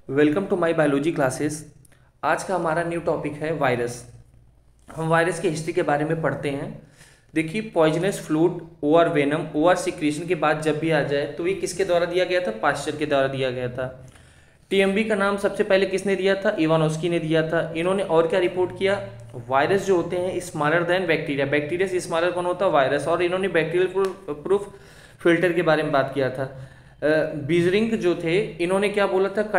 Welcome to my biology classes. आज का हमारा न्यू टॉपिक है वायरस। हम वायरस की हिस्ट्री के बारे में पढ़ते हैं। देखिए, poisonous fluid or venom or secretion के बाद जब भी आ जाए तो ये किसके द्वारा दिया गया था? पाश्चर के द्वारा दिया गया था। टीएमवी का नाम सबसे पहले किसने दिया था? इवानोस्की ने दिया था। इन्होंने और क्या रिपोर्ट किया? वायरस जो होते हैं स्मॉलर देन बैक्टीरिया, बैक्टीरिया से स्मॉलर कौन होता है? वायरस। और इन्होंने बैक्टीरियल प्रूफ फिल्टर के बारे में बात किया था। बीजरिंग जो थे, इन्होंने क्या बोला था?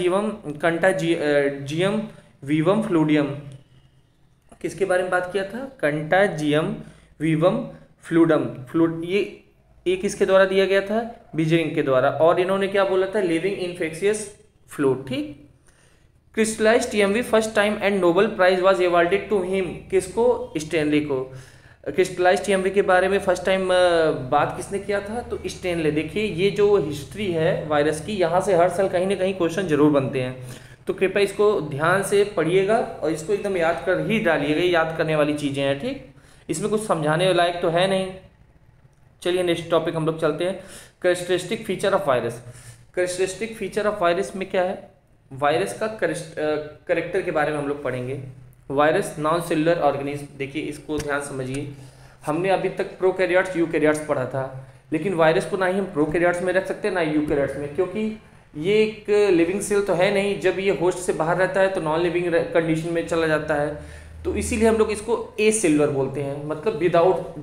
कंटाजियम वीवम फ्लूडियम। किसके बारे में बात किया था? कंटाजियम वीवम फ्लूड ये किसके द्वारा दिया गया था? बीजरिंग के द्वारा। और इन्होंने क्या बोला था? Living infectious fluid. ठीक। Crystallize TMV first time and Nobel prize was awarded to him. किसको? स्टेनली को। क्रिस्टलाइज टीएमवी के बारे में फर्स्ट टाइम बात किसने किया था? तो स्टेनले। देखिए, ये जो हिस्ट्री है वायरस की, यहाँ से हर साल कहीं ना कहीं क्वेश्चन जरूर बनते हैं, तो कृपया इसको ध्यान से पढ़िएगा और इसको एकदम याद कर ही डालिएगा। याद करने वाली चीज़ें हैं, ठीक। इसमें कुछ समझाने लायक तो है नहीं। चलिए नेक्स्ट टॉपिक हम लोग चलते हैं। Characteristic feature of virus. Characteristic feature of virus में क्या है? वायरस का करेक्टर के बारे में हम लोग पढ़ेंगे। Virus non cellular organism. देखिए, इसको ध्यान समझिए। हमने अभी तक प्रोकैरियोट्स यूकैरियोट्स पढ़ा था, लेकिन वायरस को ना ही हम प्रोकैरियोट्स में रख सकते ना यूकैरियोट्स में, क्योंकि ये एक लिविंग सेल तो है नहीं। जब ये होस्ट से बाहर रहता है तो नॉन लिविंग कंडीशन में चला जाता है, तो इसीलिए हम लोग इसको ए सेलुलर बोलते हैं। मतलब विदाउट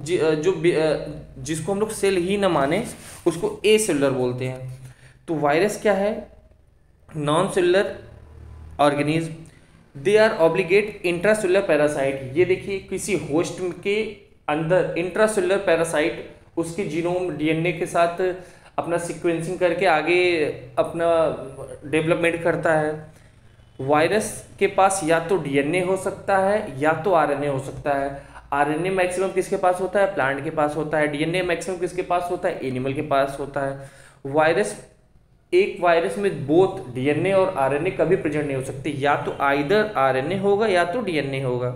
जिसको हम लोग सेल ही ना माने उसको ए सेलुलर बोलते हैं। तो वायरस क्या है? Non cellular organism. They are obligate intracellular parasite. ये देखिए, किसी होस्ट के अंदर इंट्रासेलुलर पैरासाइट उसके जीनोम डीएनए के साथ अपना सीक्वेंसिंग करके आगे अपना डेवलपमेंट करता है। वायरस के पास या तो डीएनए हो सकता है या तो आरएनए हो सकता है। आरएनए मैक्सिमम किसके पास होता है? प्लांट के पास होता है। डीएनए मैक्सिमम किसके पास होता है? एनिमल के पास होता है। एक वायरस में बोथ डीएनए और आरएनए कभी प्रेजेंट नहीं हो सकते। या तो आइदर आरएनए होगा या तो डीएनए होगा।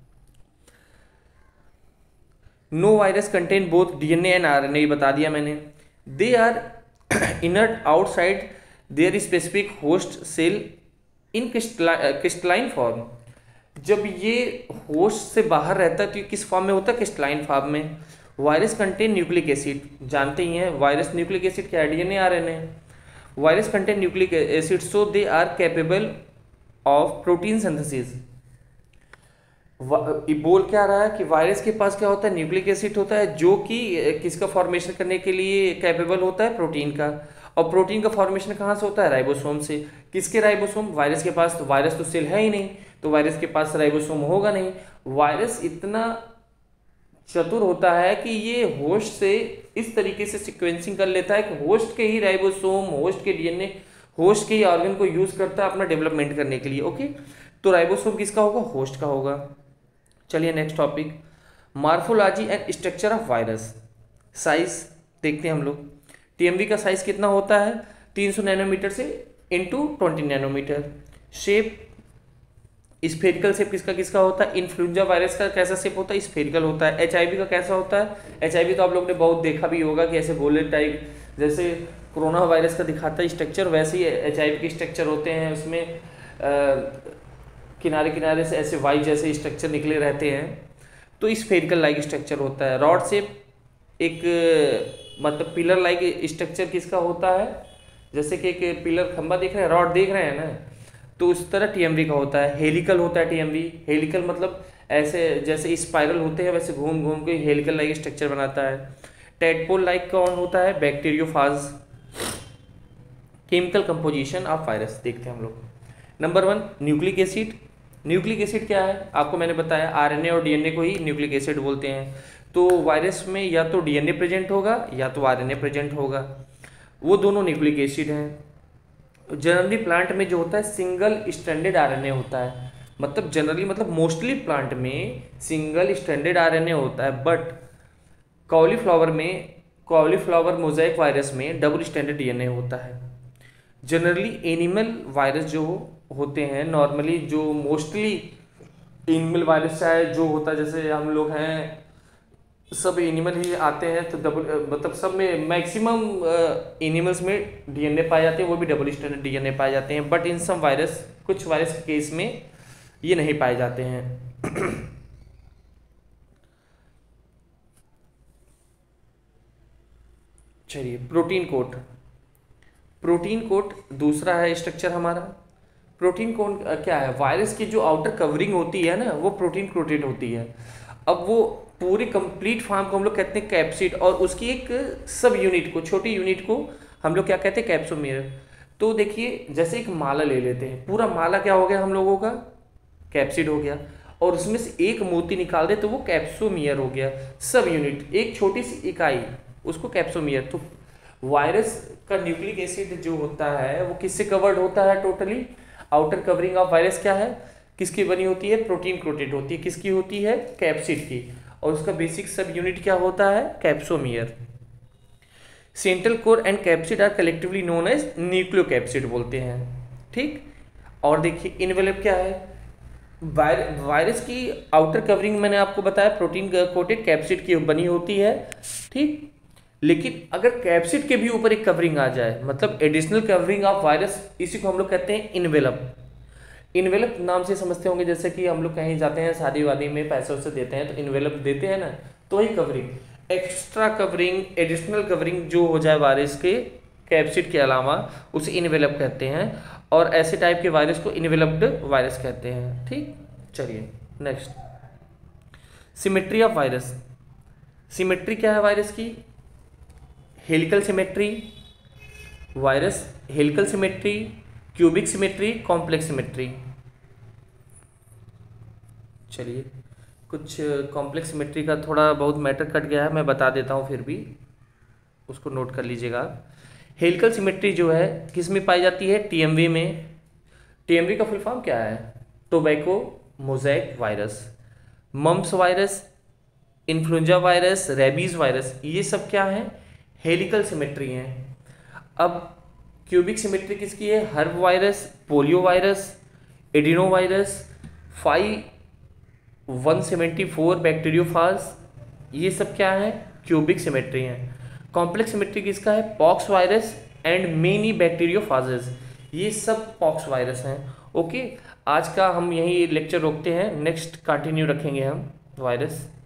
No virus contain both DNA and RNA, बता दिया मैंने। They are inert outside their specific host cell in crystalline form. जब ये होस्ट से बाहर रहता है तो ये किस फॉर्म में होता है? क्रिस्टलाइन फॉर्म में। Virus contain nucleic acid. जानते ही हैं वायरस न्यूक्लिक एसिड क्या है? DNA RNA. Virus contain nucleic acid so they are capable of protein synthesis. बोल क्या रहा है कि वायरस के पास क्या होता है? न्यूक्लिक एसिड होता है, जो कि किसका फॉर्मेशन करने के लिए कैपेबल होता है? प्रोटीन का। और प्रोटीन का फॉर्मेशन कहाँ से होता है? राइबोसोम से। किसके राइबोसोम? वायरस के पास। तो वायरस तो सेल है ही नहीं, तो वायरस के पास राइबोसोम होगा नहीं। वायरस इतना चतुर होता है कि ये होस्ट से इस तरीके से सीक्वेंसिंग कर लेता है कि होस्ट के ही राइबोसोम, होस्ट के डीएनए, होस्ट के ही ऑर्गन को यूज करता है अपना डेवलपमेंट करने के लिए। ओके, तो राइबोसोम किसका होगा? होस्ट का होगा। चलिए next topic, morphology and structure of virus. Size देखते हैं हम लोग। टीएमवी का साइज कितना होता है? 300 नैनोमीटर से into 20 nanometer. Shape spherical shape किसका किसका होता है? इन्फ्लुएंजा वायरस का कैसा शेप होता है? स्फेरिकल होता है। एचआईवी का कैसा होता है? एचआईवी तो आप लोग ने बहुत देखा भी होगा कि ऐसे गोले टाइप, जैसे कोरोना वायरस का दिखाता है स्ट्रक्चर, वैसे ही एचआईवी के स्ट्रक्चर होते हैं। उसमें किनारे किनारे से ऐसे वाई जैसे स्ट्रक्चर निकले रहते हैं, तो स्फेरिकल लाइक स्ट्रक्चर होता है। रॉड शेप एक मतलब पिलर लाइक स्ट्रक्चर किसका होता है? जैसे कि एक पिलर खंबा देख रहे हैं, रॉड देख रहे हैं ना, तो उस तरह टीएमवी का होता है। हेलिकल होता है टीएमवी। हेलिकल मतलब ऐसे जैसे स्पाइरल होते हैं वैसे घूम घूम के हेलिकल लाइक स्ट्रक्चर बनाता है। टेडपोल लाइक कौन होता है? Bacteriophage. Chemical composition of virus देखते हैं हम लोग। Number 1, nucleic acid. Nucleic acid क्या है? आपको मैंने बताया आरएनए और डीएनए को ही न्यूक्लिक एसिड बोलते हैं। तो वायरस में या तो डीएनए प्रेजेंट होगा या तो आरएनए प्रेजेंट होगा, वो दोनों न्यूक्लिक एसिड हैं। जनरली प्लांट में जो होता है सिंगल स्ट्रैंडेड आरएनए होता है। मतलब जनरली मतलब मोस्टली प्लांट में सिंगल स्ट्रैंडेड आरएनए होता है, बट कॉलीफ्लावर मोजाइक वायरस में डबल स्ट्रैंडेड डीएनए होता है। जनरली एनिमल वायरस जो होते हैं, नॉर्मली जो मोस्टली एनिमल वायरस चाहे जो होता है, जैसे हम लोग हैं सब एनिमल ही आते हैं, तो डबल मतलब सब में मैक्सिमम एनिमल्स में डीएनए पाए जाते हैं, वो भी डबल स्ट्रैंडेड डीएनए पाए जाते हैं, बट इन सम वायरस, कुछ वायरस के केस में ये नहीं पाए जाते हैं। चलिए, प्रोटीन कोट। प्रोटीन कोट दूसरा है स्ट्रक्चर हमारा। प्रोटीन कोट क्या है, वायरस की जो आउटर कवरिंग होती है ना, वो प्रोटीन कोटेड होती है। अब वो पूरी कंप्लीट फॉर्म को हम लोग कहते हैं कैप्सिड, और उसकी एक सब यूनिट को, छोटी यूनिट को हम लोग क्या कहते हैं, कैप्सोमियर। तो देखिए, जैसे एक माला ले लेते हैं, पूरा माला क्या हो गया हम लोगों का, कैप्सिड हो गया, और उसमें से एक मोती निकाल दे तो वो कैप्सोमियर हो गया। सब यूनिट, एक छोटी सी इकाई, उसको कैप्सोमियर। तो वायरस का न्यूक्लिक एसिड जो होता है वो किससे कवर्ड होता है totally, outer covering of virus क्या है, किसकी बनी होती है, प्रोटीन कोटेड होती है, किसकी होती है, कैप्सिड की, और उसका बेसिक सब यूनिट क्या होता है, capsomere. Central core and capsid are collectively known as nucleocapsid बोलते हैं, ठीक। और देखिए इनवेलप क्या है, वायरस की आउटर कवरिंग मैंने आपको बताया प्रोटीन कोटेड कैप्सिड की बनी होती है, ठीक। लेकिन अगर कैप्सिड के भी ऊपर एक कवरिंग आ जाए, मतलब एडिशनल कवरिंग ऑफ वायरस, इसी को हम लोग कहते हैं इनवेलप। इनवेलप नाम से समझते होंगे, जैसे कि हम लोग कहीं जाते हैं शादी वादी में, पैसे वैसे देते हैं तो इनवेलप देते हैं ना, तो वही covering, extra covering, additional covering जो हो जाए वायरस के कैप्सिड के अलावा, उसे इनवेलप कहते हैं, और ऐसे टाइप के वायरस को इनवेलप्ड वायरस कहते हैं, ठीक। चलिए next, symmetry of virus. Symmetry क्या है वायरस की, helical symmetry, virus helical symmetry, cubic symmetry, complex symmetry. चलिए, कुछ कॉम्प्लेक्स सिमेट्री का थोड़ा बहुत मैटर कट गया है, मैं बता देता हूँ, फिर भी उसको नोट कर लीजिएगा। हेलिकल सिमेट्री जो है किस में पाई जाती है, टीएमवी में। टीएमवी का फुल फॉर्म क्या है, tobacco mosaic virus, mumps virus, influenza virus, rabies virus, ये सब क्या है, हेलिकल सिमेट्री हैं। अब क्यूबिक सिमेट्री किसकी है, herpes virus, polio virus, adeno virus, 5174 bacteriophage, ये सब क्या है, क्यूबिक सिमेट्री हैं। कॉम्प्लेक्स सिमेट्री किसका है, pox virus and many bacteriophages, ये सब पॉक्स वायरस हैं। ओके, आज का हम यही लेक्चर रोकते हैं, नेक्स्ट कंटिन्यू रखेंगे हम वायरस।